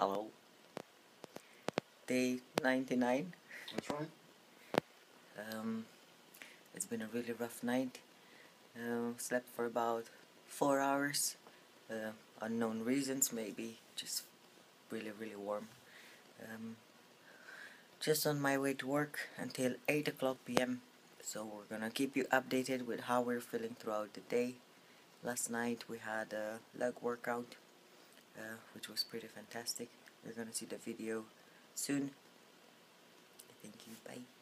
Hello. Day 99. That's right. It's been a really rough night. Slept for about 4 hours. Unknown reasons, maybe just really warm. Just on my way to work until 8 o'clock p.m. So we're gonna keep you updated with how we're feeling throughout the day. Last night we had a leg workout, which was pretty fantastic. You're gonna see the video soon. Thank you, bye.